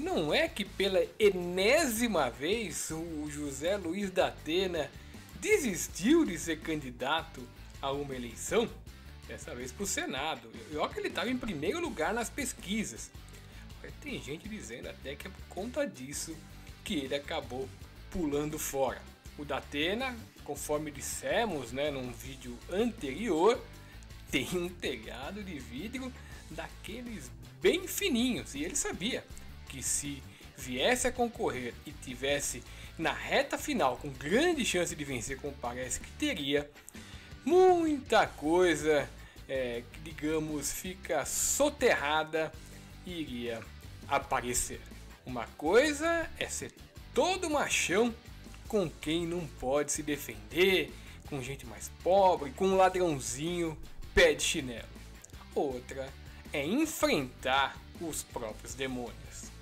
não é que pela enésima vez o José Luiz da Atena desistiu de ser candidato a uma eleição? Dessa vez para o Senado. E olha que ele estava em primeiro lugar nas pesquisas. Tem gente dizendo até que é por conta disso que ele acabou pulando fora. O da Atena, conforme dissemos, né, num vídeo anterior, tem um telhado de vidro daqueles bem fininhos. E ele sabia que se viesse a concorrer e tivesse na reta final com grande chance de vencer, como parece que teria, muita coisa, que digamos, fica soterrada e iria aparecer. Uma coisa é ser todo machão com quem não pode se defender, com gente mais pobre, com um ladrãozinho pé de chinelo. Outra é enfrentar os próprios demônios.